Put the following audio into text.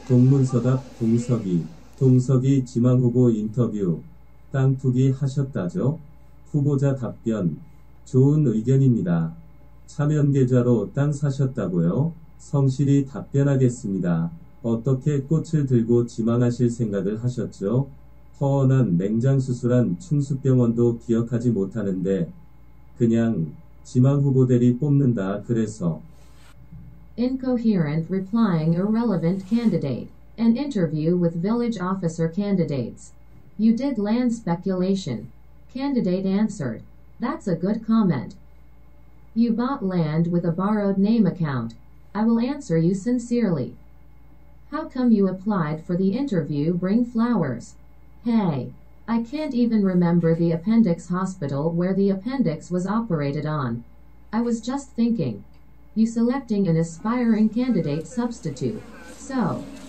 동문서답 동석이 지망후보 인터뷰 땅 투기 하셨다죠? 후보자 답변 좋은 의견입니다. 차명계좌로 땅 사셨다고요? 성실히 답변하겠습니다. 어떻게 꽃을 들고 지망하실 생각을 하셨죠? 허언한 맹장수술한 충수병원도 기억하지 못하는데 그냥 지망후보들이 뽑는다 그래서. Incoherent replying irrelevant candidate. An interview with village officer candidates. You did land speculation. Candidate answered. That's a good comment. You bought land with a borrowed name account. I will answer you sincerely. How come you applied for the interview? Bring flowers. Hey. I can't even remember the appendix hospital where the appendix was operated on. I was just thinking. You selecting an aspiring candidate substitute. So,